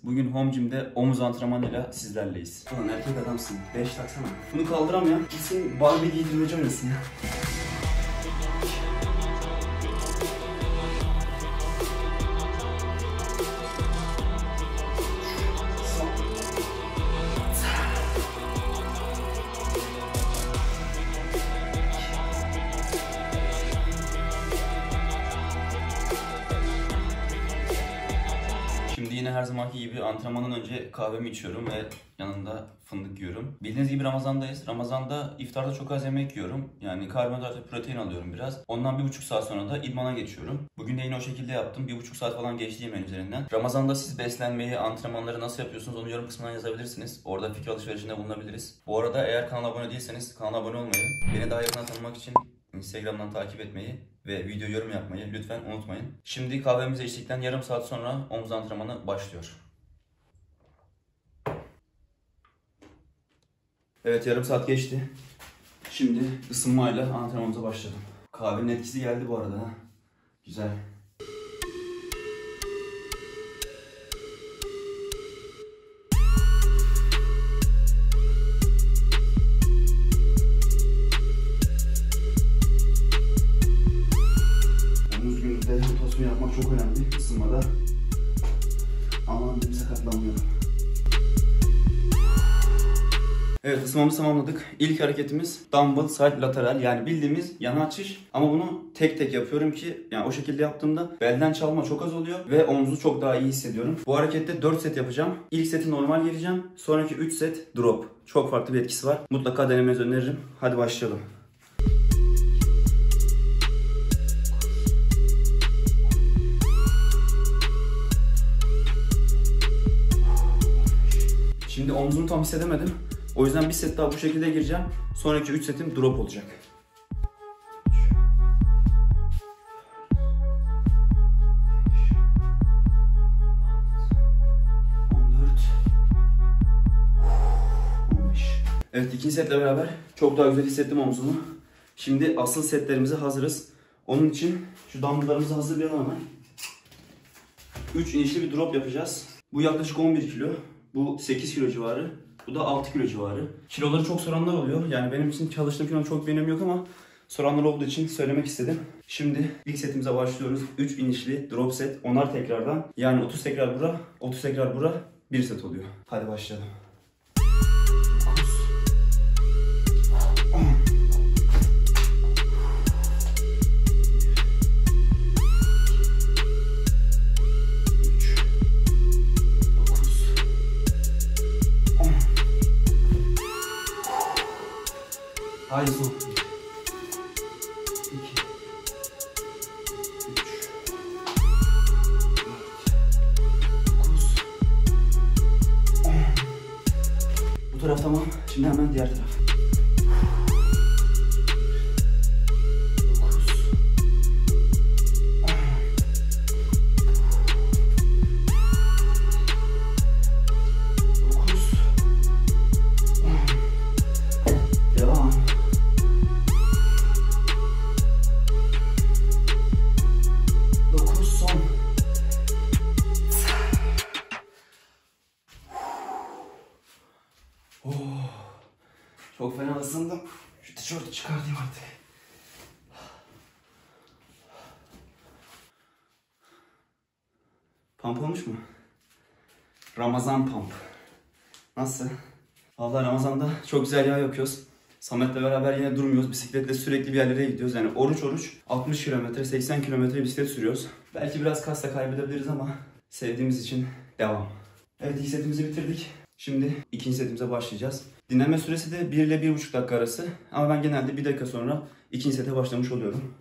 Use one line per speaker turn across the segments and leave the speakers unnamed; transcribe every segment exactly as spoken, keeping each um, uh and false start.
Bugün Home Gym'de omuz antrenmanıyla sizlerleyiz. Ulan erkek adamsın. beş taksana. Bunu kaldıram ya. Gitsin Barbie giydirmece oynasın ya. Şimdi yine her zamanki gibi antrenmandan önce kahvemi içiyorum ve yanında fındık yiyorum. Bildiğiniz gibi Ramazan'dayız. Ramazan'da iftarda çok az yemek yiyorum. Yani karbonhidrat ve protein alıyorum biraz. Ondan bir buçuk saat sonra da idmana geçiyorum. Bugün de yine o şekilde yaptım. Bir buçuk saat falan geçti yemeğin üzerinden. Ramazan'da siz beslenmeyi, antrenmanları nasıl yapıyorsunuz onu yorum kısmından yazabilirsiniz. Orada fikir alışverişinde bulunabiliriz. Bu arada eğer kanala abone değilseniz kanala abone olmayı, beni daha yakından tanımak için Instagram'dan takip etmeyi ve video yorum yapmayı lütfen unutmayın. Şimdi kahvemizi içtikten yarım saat sonra omuz antrenmanı başlıyor. Evet, yarım saat geçti. Şimdi ısınmayla antrenmanımıza başladım. Kahvenin etkisi geldi bu arada. Güzel. Rotasyon yapmak çok önemli ısınmada. Aman bir sakatlanmıyorum. Evet, ısınmamızı tamamladık. İlk hareketimiz dumbbell side lateral, yani bildiğimiz yana açış, ama bunu tek tek yapıyorum ki yani o şekilde yaptığımda belden çalma çok az oluyor ve omuzu çok daha iyi hissediyorum. Bu harekette dört set yapacağım. İlk seti normal gireceğim. Sonraki üç set drop. Çok farklı bir etkisi var. Mutlaka denemenizi öneririm. Hadi başlayalım. Şimdi omuzumu tam hissedemedim. O yüzden bir set daha bu şekilde gireceğim. Sonraki üç setim drop olacak. on dört on beş. Evet, ikinci setle beraber çok daha güzel hissettim omuzumu. Şimdi asıl setlerimize hazırız. Onun için şu dumbbell'larımızı hazırlayalım hemen. üç inişli bir drop yapacağız. Bu yaklaşık on bir kilo. Bu sekiz kilo civarı. Bu da altı kilo civarı. Kiloları çok soranlar oluyor. Yani benim için çalıştığım kilonun çok bir önemi yok ama soranlar olduğu için söylemek istedim. Şimdi ilk setimize başlıyoruz. üç inişli drop set. Onar tekrardan. Yani otuz tekrar bura, otuz tekrar bura. bir set oluyor. Hadi başlayalım. Haydi son. iki, üç, dört, dokuz, on. Bu taraf tamam. Şimdi hemen diğer taraf. Oh, çok fena ısındım. Şu tişörtü çıkartayım artık. Pump olmuş mu? Ramazan pump. Nasıl? Vallahi Ramazan'da çok güzel yağ yapıyoruz. Samet'le beraber yine durmuyoruz. Bisikletle sürekli bir yerlere gidiyoruz. Yani oruç oruç altmış kilometre, seksen kilometre bisiklet sürüyoruz. Belki biraz kas da kaybedebiliriz ama sevdiğimiz için devam. Evet, ilk setimizi bitirdik. Şimdi ikinci setimize başlayacağız. Dinlenme süresi de bir ile bir buçuk dakika arası. Ama ben genelde bir dakika sonra ikinci sete başlamış oluyorum.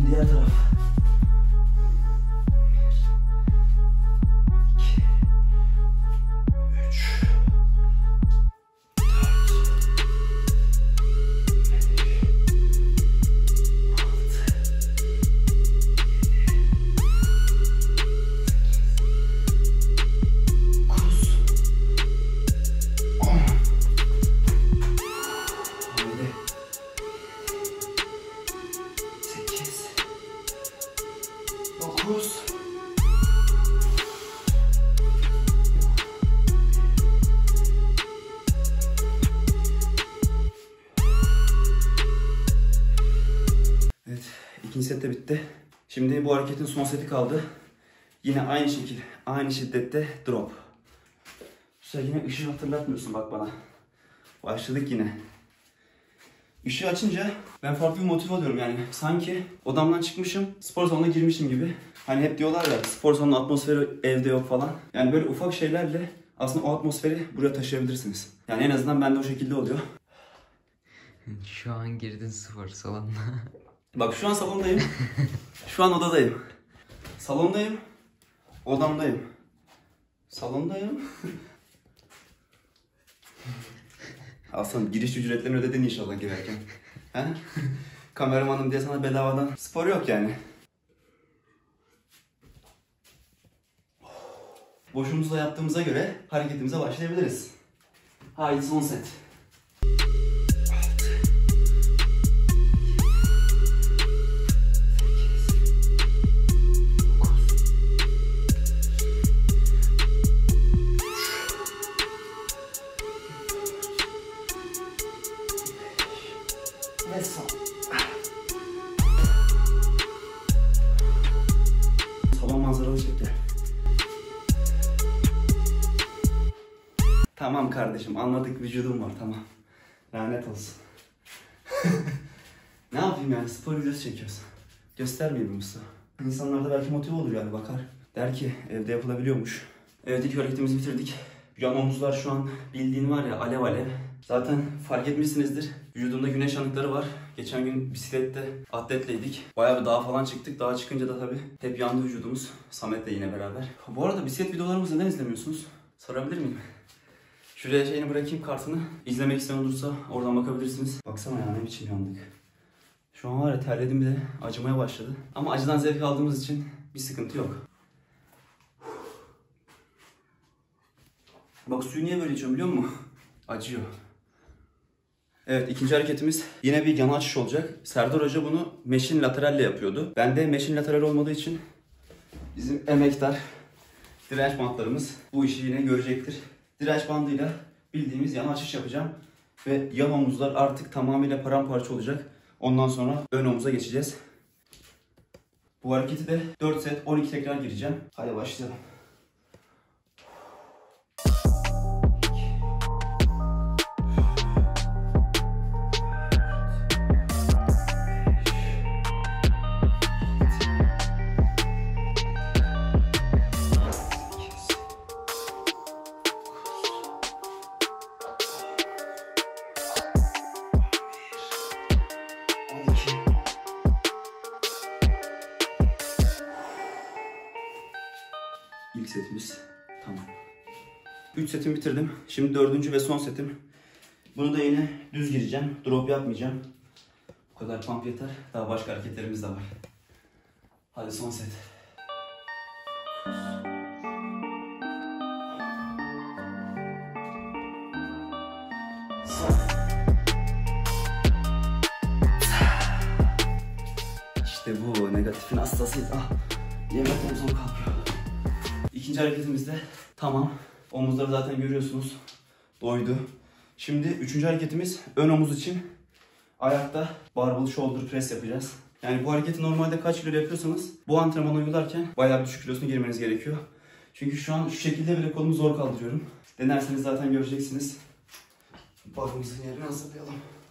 Şimdi diğer taraf. Evet, ikinci set de bitti. Şimdi bu hareketin son seti kaldı. Yine aynı şekilde, aynı şiddette drop. Sen yine ışığı hatırlatmıyorsun bak bana. Başladık yine. Işığı açınca ben farklı bir motive oluyorum yani. Sanki odamdan çıkmışım, spor salonuna girmişim gibi. Hani hep diyorlar ya, spor salonu atmosferi evde yok falan. Yani böyle ufak şeylerle aslında o atmosferi buraya taşıyabilirsiniz. Yani en azından bende o şekilde oluyor.
Şu an girdin spor salonuna.
Bak şu an salondayım. Şu an odadayım. Salondayım. Odamdayım. Salondayım. Aslan giriş ücretlerini ödedin inşallah girerken. He? Kameramanım diye sana bedavadan spor yok yani. Boşumuzla yaptığımıza göre hareketimize başlayabiliriz. Haydi son set. Ve son. Salon manzaralı şekli. Tamam kardeşim, anladık, vücudum var, tamam. Lanet olsun. Ne yapayım yani, spor videosu çekiyoruz. Göstermeyeyim mi Mustafa? İnsanlar da belki motive olur yani, bakar. Der ki evde yapılabiliyormuş. Evet, ilk hareketimizi bitirdik. Yan omuzlar şu an bildiğin var ya, alev alev. Zaten fark etmişsinizdir. Vücudumda güneş yanıkları var. Geçen gün bisiklette atletleydik. Bayağı bir dağa falan çıktık. Dağa çıkınca da tabii hep yandı vücudumuz. Samet'le yine beraber. Bu arada bisiklet videolarımızı neden izlemiyorsunuz? Sorabilir miyim? Şuraya şeyini bırakayım, kartını. İzlemek isteyen olursa oradan bakabilirsiniz. Baksana ya, ne biçim yandık. Şu an var ya, terledim bile, acımaya başladı. Ama acıdan zevk aldığımız için bir sıkıntı yok. Bak suyu niye böyle içiyorum biliyor musun? Acıyor. Evet, ikinci hareketimiz yine bir yana açış olacak. Serdar Hoca bunu meşin lateralle yapıyordu. Bende meşin lateral olmadığı için bizim emektar direnç bantlarımız bu işi yine görecektir. Direnç bandıyla bildiğimiz yana açış yapacağım. Ve yan omuzlar artık tamamıyla paramparça olacak. Ondan sonra ön omuza geçeceğiz. Bu hareketi de dört set on iki tekrar gireceğim. Hadi başlayalım. İlk setimiz tamam. üç setimi bitirdim. Şimdi dördüncü ve son setim. Bunu da yine düz gireceğim. Drop yapmayacağım. Bu kadar pump yeter. Daha başka hareketlerimiz de var. Hadi son set. İşte bu negatifin hastasıyız. Ah, yemek omzum kalkıyor. İkinci hareketimiz de tamam. Omuzları zaten görüyorsunuz. Doydu. Şimdi üçüncü hareketimiz ön omuz için ayakta barbell shoulder press yapacağız. Yani bu hareketi normalde kaç kilo yapıyorsanız bu antrenmanı uygularken bayağı bir düşük kilosuna girmeniz gerekiyor. Çünkü şu an şu şekilde bile kolumu zor kaldırıyorum. Denerseniz zaten göreceksiniz. Barımızın yerini hazırlayalım.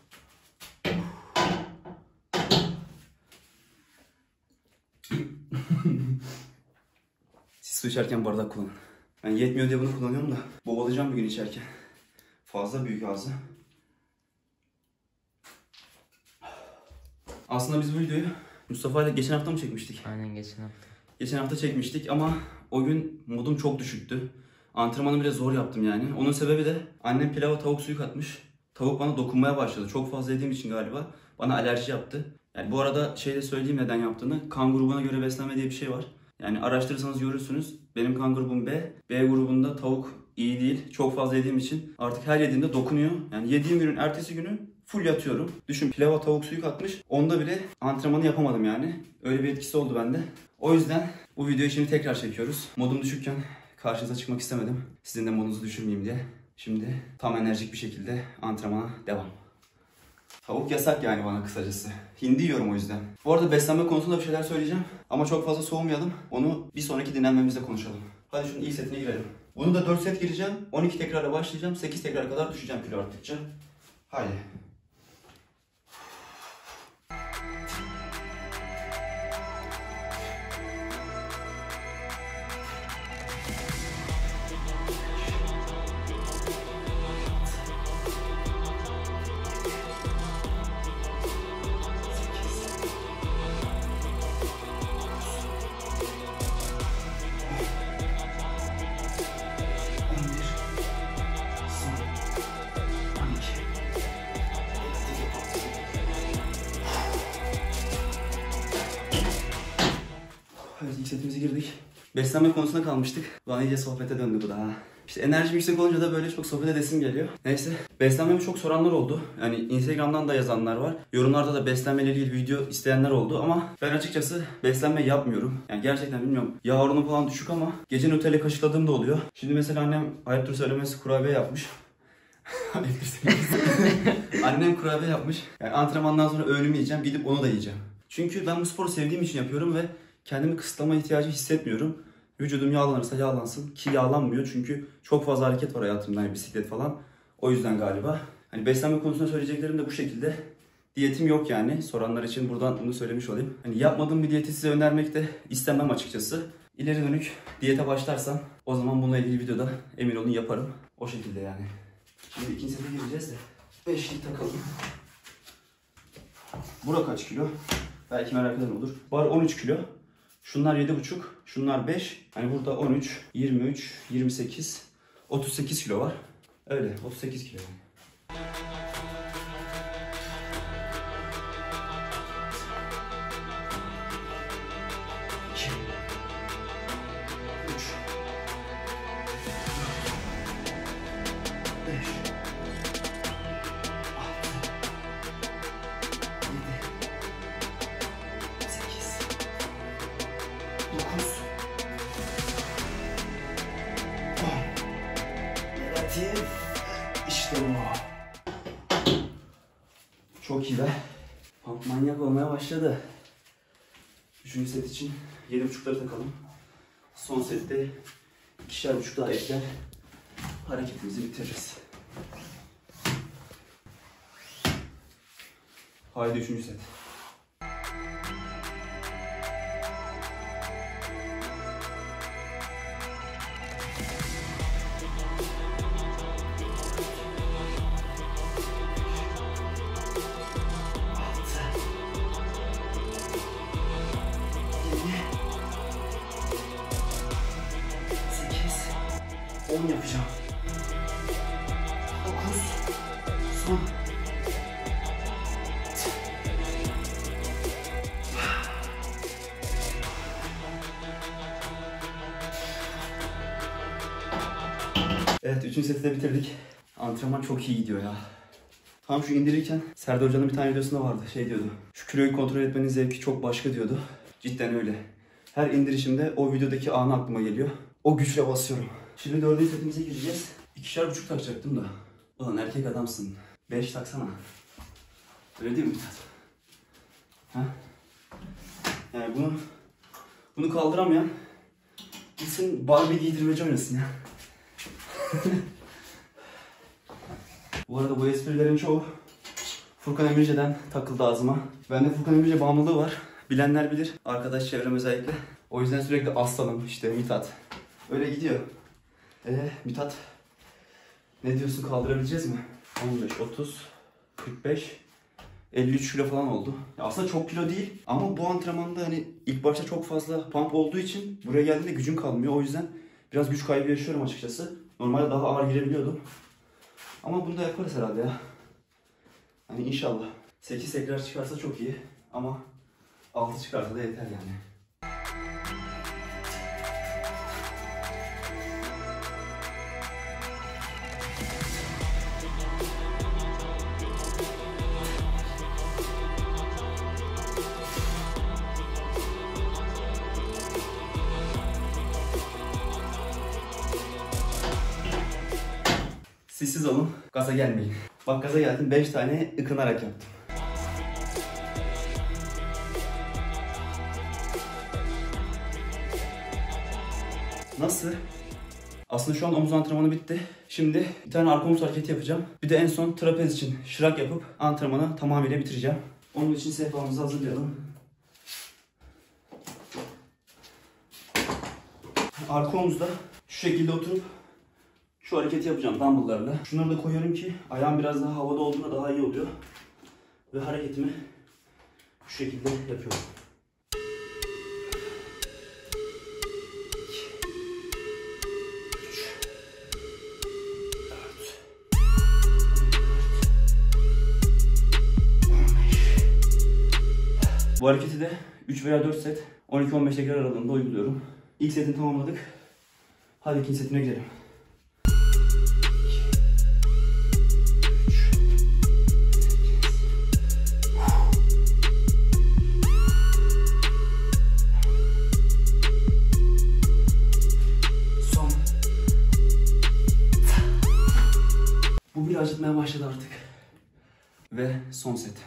Siz su içerken bardak kullanın. Ben yetmiyor diye bunu kullanıyorum da boğulacağım bir gün içerken. Fazla büyük ağzı. Aslında biz bu videoyu Mustafa ile geçen hafta mı çekmiştik?
Aynen geçen hafta.
Geçen hafta çekmiştik ama o gün modum çok düşüktü. Antrenmanı bile zor yaptım yani. Onun sebebi de annem pilava tavuk suyu katmış. Tavuk bana dokunmaya başladı. Çok fazla yediğim için galiba bana alerji yaptı. Yani bu arada şey de söyleyeyim neden yaptığını. Kan grubuna göre beslenme diye bir şey var. Yani araştırırsanız görürsünüz. Benim kan grubum B. B grubunda tavuk iyi değil. Çok fazla yediğim için artık her yediğimde dokunuyor. Yani yediğim günün ertesi günü full yatıyorum. Düşün, pilava tavuk suyu katmış. Onda bile antrenmanı yapamadım yani. Öyle bir etkisi oldu bende. O yüzden bu videoyu şimdi tekrar çekiyoruz. Modum düşükken karşınıza çıkmak istemedim. Sizin de modunuzu düşürmeyeyim diye. Şimdi tam enerjik bir şekilde antrenmana devam. Tavuk yasak yani bana kısacası. Hindi yiyorum o yüzden. Bu arada beslenme konusunda bir şeyler söyleyeceğim. Ama çok fazla soğumayalım. Onu bir sonraki dinlenmemizde konuşalım. Hadi şunun iyi setine girelim. Bunu da dört set gireceğim. on iki tekrarla başlayacağım. sekiz tekrar kadar düşeceğim kilo arttıkça. Haydi. Evet, ilk setimize girdik. Beslenme konusuna kalmıştık. Ulan iyice sohbete döndü bu da ha. İşte enerjim yüksek olunca da böyle çok sohbet edesim geliyor. Neyse. Beslenmemi çok soranlar oldu. Yani Instagram'dan da yazanlar var. Yorumlarda da beslenmeyle ilgili video isteyenler oldu ama ben açıkçası beslenme yapmıyorum. Yani gerçekten bilmiyorum. Yağ oranı falan düşük ama gece Nutella kaşıkladığım da oluyor. Şimdi mesela annem ayıptır söylemesi kurabiye yapmış. Annem kurabiye yapmış. Yani antrenmandan sonra öğünümü yiyeceğim. Gidip onu da yiyeceğim. Çünkü ben bu sporu sevdiğim için yapıyorum ve kendimi kısıtlama ihtiyacı hissetmiyorum. Vücudum yağlanırsa yağlansın ki yağlanmıyor çünkü çok fazla hareket var hayatımda, yani bisiklet falan. O yüzden galiba. Hani beslenme konusunda söyleyeceklerim de bu şekilde. Diyetim yok yani. Soranlar için buradan bunu söylemiş olayım. Hani yapmadığım bir diyeti size önermek de istemem açıkçası. İleri dönük diyete başlarsam o zaman bununla ilgili videoda emin olun yaparım. O şekilde yani. Şimdi ikinci sete gireceğiz de beşlik takalım. Bura kaç kilo? Belki merak eden olur. Bar on üç kilo. Şunlar yedi buçuk, şunlar beş. Hani burada on üç, yirmi üç, yirmi sekiz, otuz sekiz kilo var. Öyle, otuz sekiz kilo yani. iki, üç, beş, dokuz, on. Negatif. İşte bu. Çok iyi be. Pump manyak olmaya başladı. Üçüncü set için yedi buçukları takalım. Son sette ikişer buçuk daha ekler. Hareketimizi bitiririz. Haydi üçüncü set. on yapacağım. dokuz. Son. Evet, üçüncü seti de bitirdik. Antrenman çok iyi gidiyor ya. Tam şu indirirken Serdar Hoca'nın bir tane videosunda vardı. Şey diyordu. Şu kiloyu kontrol etmenin zevki çok başka diyordu. Cidden öyle. Her indirişimde o videodaki anı aklıma geliyor. O güçle basıyorum. Şimdi dördüncü setimize gireceğiz. İkişer buçuk takacaktım da. Ulan erkek adamsın. Beş taksana. Öyle değil mi Mithat? Ha? Yani bunu bunu kaldıramayan gitsin Barbie giydirmeci oynasın ya. Bu arada bu esprilerin çoğu Furkan Emirce'den takıldı ağzıma. Bende Furkan Emirce bağımlılığı var. Bilenler bilir. Arkadaş çevrem özellikle. O yüzden sürekli aslanım işte Mithat. Öyle gidiyor. Eee Mithat. Ne diyorsun, kaldırabileceğiz mi? on beş, otuz, kırk beş,
elli üç kilo falan oldu. Aslında çok kilo değil ama bu antrenmanda hani ilk başta çok fazla pump olduğu için buraya geldiğinde gücün kalmıyor. O yüzden biraz güç kaybı yaşıyorum açıkçası. Normalde daha ağır girebiliyordum. Ama bunu da yaparız herhalde ya. Hani inşallah. sekiz tekrar çıkarsa çok iyi ama altı çıkarsa da yeter yani. Sessiz olun, gaza gelmeyin. Bak gaza geldim, beş tane ıkınarak yaptım. Nasıl? Aslında şu an omuz antrenmanı bitti. Şimdi bir tane arka omuz hareketi yapacağım. Bir de en son trapez için şırak yapıp antrenmanı tamamıyla bitireceğim. Onun için sehpamızı hazırlayalım. Arka omuzda şu şekilde oturup şu hareketi yapacağım dumbbell'larla. Şunları da koyuyorum ki ayağım biraz daha havada olduğunda daha iyi oluyor. Ve hareketimi şu şekilde yapıyorum. Bu hareketi de üç veya dört set on iki on beş tekrar aralığında uyguluyorum. İlk setini tamamladık. Hadi ikinci setine gidelim. Son. Bu bir acıtmaya başladı artık. Ve son set.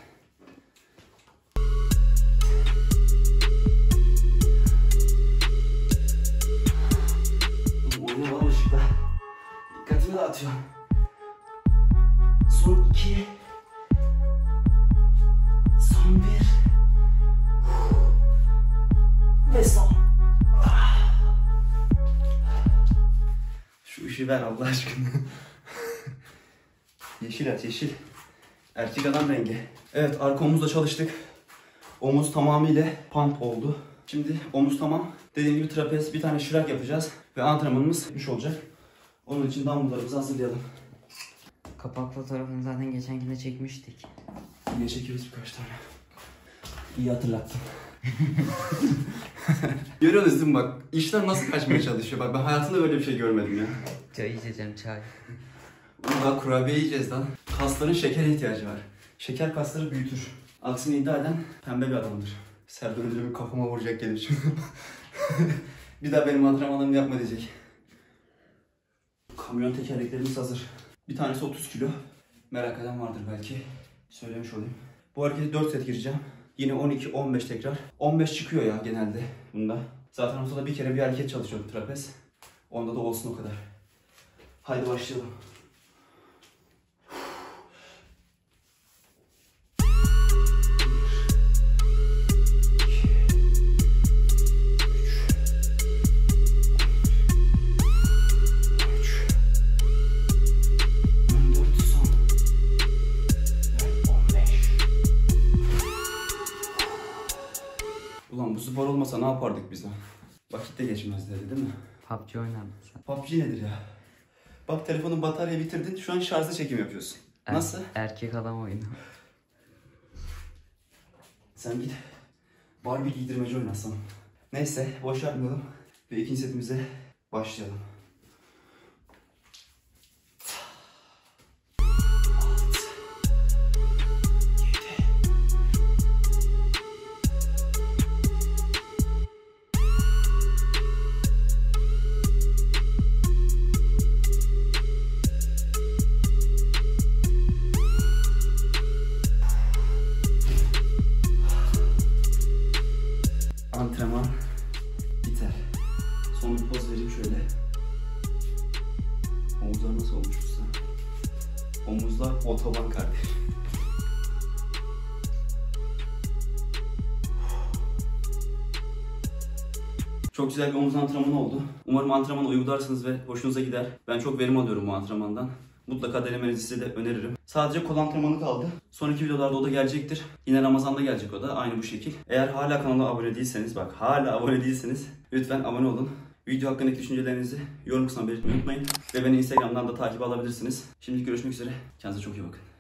Dikkatimi dağıtıyor. Son iki. Son bir. Ve son. Şu ışığı ver Allah aşkına. Yeşil aç, yeşil. Erkek adam rengi. Evet, arka omuzla çalıştık. Omuz tamamıyla pump oldu. Şimdi omuz tamam. Dediğim gibi trapez, bir tane şırak yapacağız. Ve antrenmanımız bitmiş olacak. Onun için dumbbell'larımızı hazırlayalım.
Kapak fotoğrafını zaten geçenkinde çekmiştik.
Yine çekiyoruz birkaç tane. İyi hatırlattın. Görüyorsunuz değil mi bak, işler nasıl kaçmaya çalışıyor. Bak ben hayatımda böyle bir şey görmedim ya.
Çay içeceğim, çay.
Daha kurabiye yiyeceğiz lan. Kasların şekere ihtiyacı var. Şeker kasları büyütür. Aksini iddia eden pembe bir adamdır. Serdar önce bir kafama vuracak gelir şimdi. Bir daha benim antrenmanlarımı yapma diyecek. Kamyon tekerleklerimiz hazır. Bir tanesi otuz kilo. Merak eden vardır belki. Söylemiş olayım. Bu hareketi dört set gireceğim. Yine on iki on beş tekrar. on beş çıkıyor ya genelde bunda. Zaten haftada bir kere bir hareket çalışıyorum trapez. Onda da olsun o kadar. Haydi başlayalım. Ulan bu spor olmasa ne yapardık biz lan? Vakit de geçmezdi değil mi?
P U B G oynardın sen.
P U B G nedir ya? Bak telefonun batarya bitirdin, şu an şarjlı çekim yapıyorsun.
Er-
Nasıl?
Erkek adam oyunu.
Sen git Barbie giydirmeci oynasın. Neyse boş yapmayalım ve ikinci setimize başlayalım. Antrenman biter. Son bir poz vereyim şöyle. Omuzlar nasıl olmuşsa. Omuzlar otoban kardeş. Çok güzel bir omuz antrenmanı oldu. Umarım antrenmanı uygularsınız ve hoşunuza gider. Ben çok verim alıyorum bu antrenmandan. Mutlaka denemenizi size de öneririm. Sadece kol antrenmanı kaldı. Sonraki videolarda o da gelecektir. Yine Ramazan'da gelecek o da aynı bu şekil. Eğer hala kanala abone değilseniz, bak hala abone değilseniz lütfen abone olun. Video hakkındaki düşüncelerinizi yorum kısmına belirtmeyi unutmayın. Ve beni Instagram'dan da takip alabilirsiniz. Şimdilik görüşmek üzere. Kendinize çok iyi bakın.